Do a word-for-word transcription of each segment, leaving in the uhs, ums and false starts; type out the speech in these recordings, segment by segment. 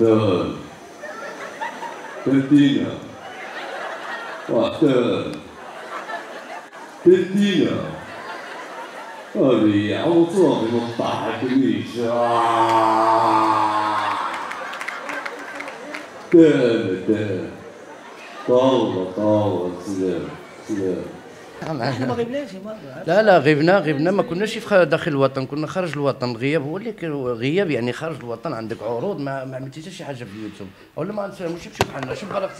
وحدان تنتينا وحدان تنتينا هذه عوضة بمقطع كبيش تاني تاني طاولة طاولة سلام سلام. احنا ما غبناش لا لا غبنا غبنا ما كناش في داخل الوطن، كنا خارج الوطن. الغياب هو اللي غياب يعني خارج الوطن. عندك عروض ما ما عملتيش شي حاجه في اليوتيوب ولا ما نفهموش شي بحالنا شي بغا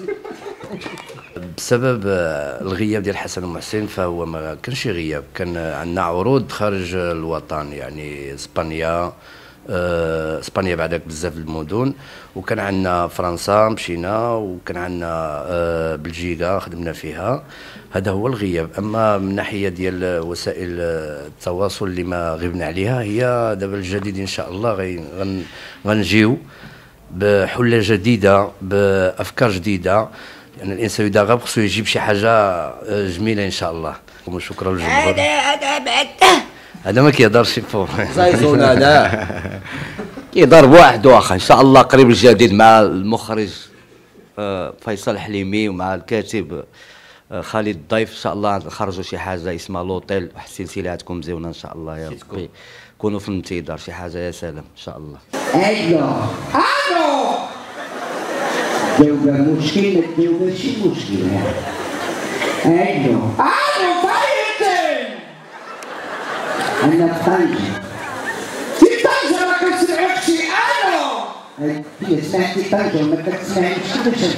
بسبب الغياب ديال حسن ومحسن فهو ما كانش غياب، كان عندنا عروض خارج الوطن يعني اسبانيا آه، اسبانيا بعدك بزاف المدن، وكان عندنا فرنسا مشينا، وكان عندنا آه، بلجيكا خدمنا فيها. هذا هو الغياب. اما من ناحيه ديال وسائل التواصل اللي ما غبنا عليها هي دابا الجديد ان شاء الله غي غن غنجيو بحله جديده بافكار جديده. يعني الانسان اذا غاب خصو يجيب شي حاجه جميله ان شاء الله. وشكرا للجمهور. هذا هذا بعد هذا ما كيهضرش فوق زايزون هذا كيضرب واحد واخا ان شاء الله قريب الجديد مع المخرج فيصل حليمي ومع الكاتب خالد الضيف. ان شاء الله نخرجوا شي حاجه اسمها لوطيل، واحد السلسله غتكون مزيونه ان شاء الله يا ربي. كونوا في الانتظار شي حاجه يا سلام ان شاء الله. ايوه الو جاوب مشكل ما تجاوبش مشكل. ايوه الو فايتين انا في طنجة. في طنجة ما كنسمعكش. الو هي سمعتي طنجة وما كتسمعنيش كيفاش.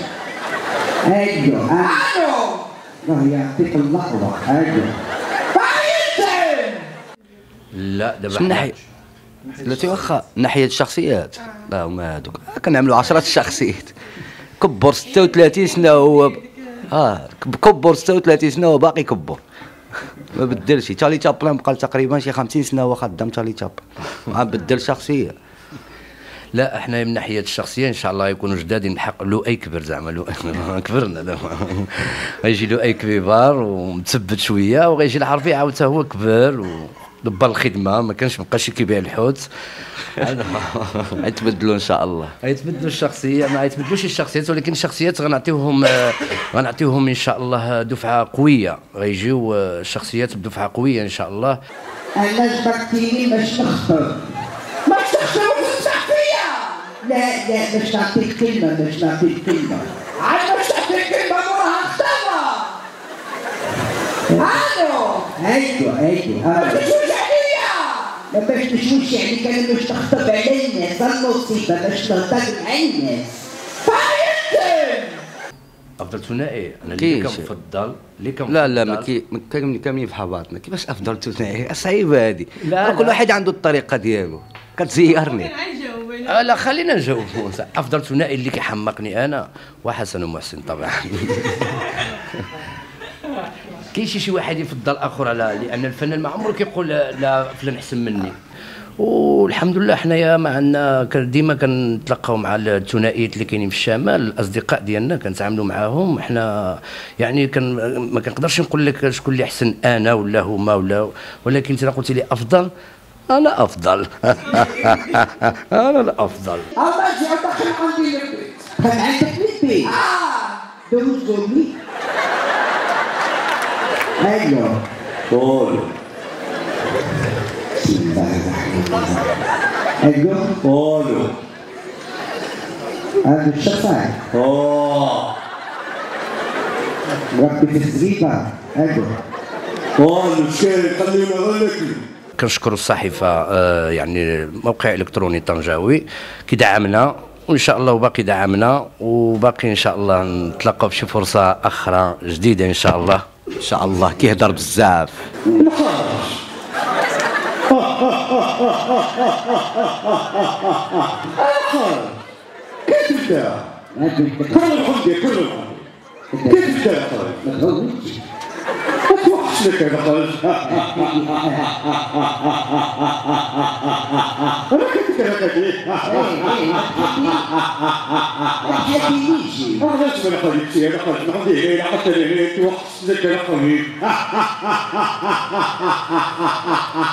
ايوه الو الله يعطيك اللقوة. ايوه فايتين. لا دابا من ناحيه لا واخا ناحيه الشخصيات لا هما هذوك كنعملوا عشرات الشخصيات. كبر ستة وثلاثين سنه هو اه كبر ستة وثلاثين سنه وباقي كبر ما بدلش. تشارلي تشابلان بقى تقريبا شي خمسين سنه هو خدام تشارلي تشابلان ما بدل شخصيه. لا احنا من ناحيه الشخصيه ان شاء الله يكونوا جدادين بحق لؤي كبر زعما لؤي كبرنا دابا غيجي لؤي كبيبار ومتثبت شويه، وغيجي الحرفي عاود حتى هو كبر ودبر الخدمه ما كانش مابقاش كيبيع الحوت. غيتبدلوا ان شاء الله. غيتبدلوا الشخصيه ما غيتبدلوش الشخصيات، ولكن الشخصيات غنعطيوهم غنعطيوهم ان شاء الله دفعه قويه. غيجيو الشخصيات بدفعه قويه ان شاء الله. انا جبرتيني باش نخبر ما تخسروش الشخصيه. لا لا باش نعطيك كلمه باش نعطيك كلمه عاد باش نعطيك كلمه موراها نختارها. الو ايوه ايوه ما تشوش عليا. ما باش تشوش عليك انا باش تخطب على الناس المصيبه باش نهضر مع الناس. فايتين افضل ثنائي انا اللي كنفضل اللي كنفضل لا لا ما كي كاملين كاملين في حباطنا. كيفاش افضل ثنائي صعيبه هذه. كل واحد عنده الطريقه ديالو كتزيرني. آه لا خلينا نجاوبوا. افضل ثنائي اللي كيحمقني انا وحسن ومحسن طبعا. كاين شي شي واحد يفضل اخر على لان الفنان ما عمره كيقول لا فلان احسن مني. والحمد لله حنايا ما عندنا ديما كنتلاقاو مع الثنائيات اللي كاينين في الشمال. الاصدقاء ديالنا كنتعاملوا معاهم حنا يعني كان ما كنقدرش نقول لك شكون اللي احسن انا ولا هما ولا، ولكن انت قلتي لي افضل انا افضل. انا الافضل. الله يجعل دخل عندي للبيت. كان عندك للبيت. اه دوز قولي. ايوه قول. بسم الله الرحمن الرحيم. ايوه قولوا. هذا الشفاعي. اه ربي في الزريبه. ايوه قولوا شكال خلينا غلك. كنشكر الصحيفه آه يعني موقع الكتروني طنجاوي كيدعمنا، وان شاء الله وباقي دعمنا، وباقي ان شاء الله نتلاقاو بشي فرصه اخرى جديده ان شاء الله. ان شاء الله كيهضر بزاف. كيف انت؟ كل الحمد كل الحمد. كيف انت؟ ما تغوتش. ما توحش لك يا خالد. انا كنت كذا ما تحكيليش. ما عرفتش انا خالد شي انا خالد ما عندي غير حتى توحش لك يا خالد.